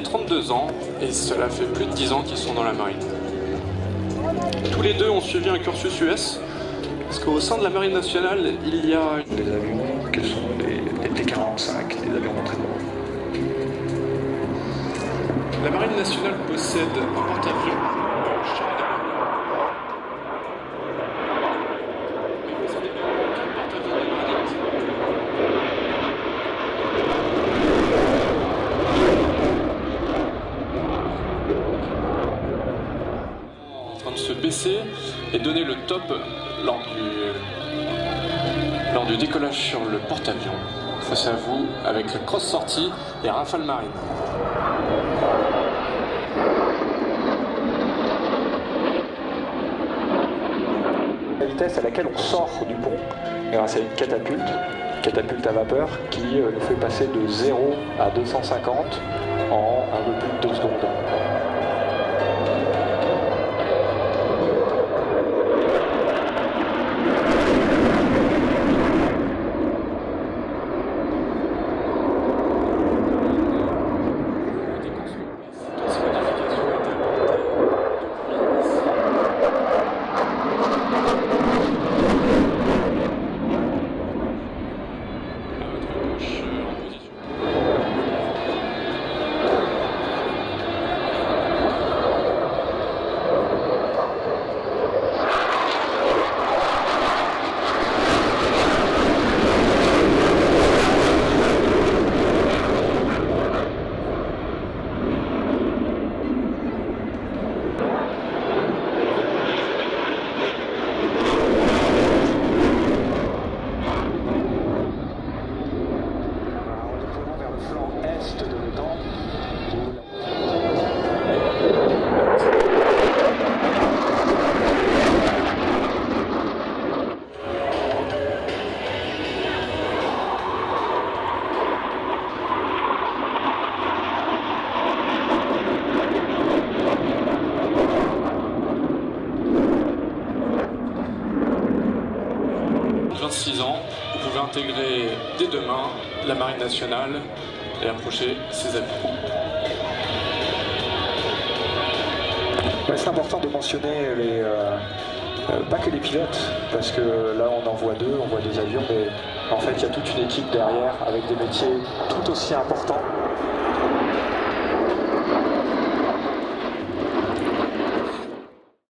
32 ans et cela fait plus de 10 ans qu'ils sont dans la marine. Tous les deux ont suivi un cursus US, parce qu'au sein de la marine nationale, il y a des avions qui sont des T-45, des avions d'entraînement. La marine nationale possède un porte-avions. En train de se baisser et donner le top lors du décollage sur le porte-avions. Face à vous, avec la cross sortie et Rafale Marine. La vitesse à laquelle on sort du pont grâce à une catapulte à vapeur qui nous fait passer de 0 à 250 en un peu plus de 2 secondes. Ans, vous pouvez intégrer dès demain la Marine nationale et approcher ses avions. C'est important de mentionner pas que les pilotes, parce que là on en voit deux avions, mais en fait il y a toute une équipe derrière avec des métiers tout aussi importants.